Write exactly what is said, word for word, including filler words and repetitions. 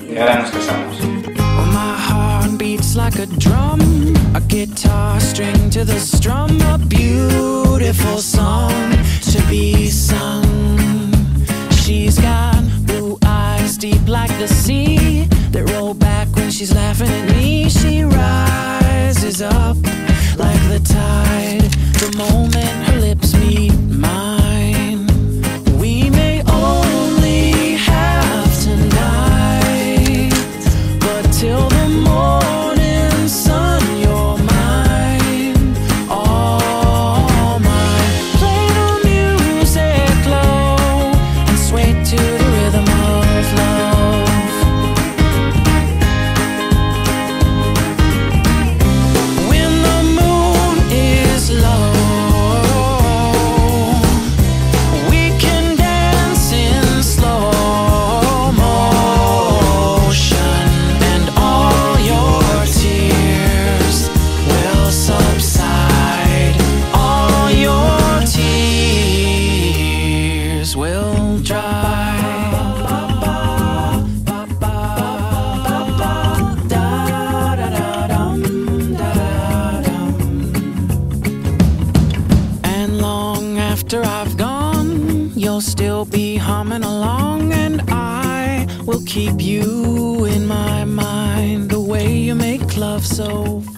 y ahora nos casamos. Well, my heart beats like a drum, a guitar string to the strum, a beautiful song to be sung. She's got blue eyes deep like the sea that roll back when she's laughing at me. She rises up like the tide the moment her lips meet mine. We may only have tonight, but till the morning sun, you're mine, all mine. Play the music low and sway to the rhythm of love. When the moon is low, we can dance in slow motion, and all your tears will subside. All your tears will dry. And long after I've gone, you'll still be humming along, and I will keep you in my mind, the way you make love so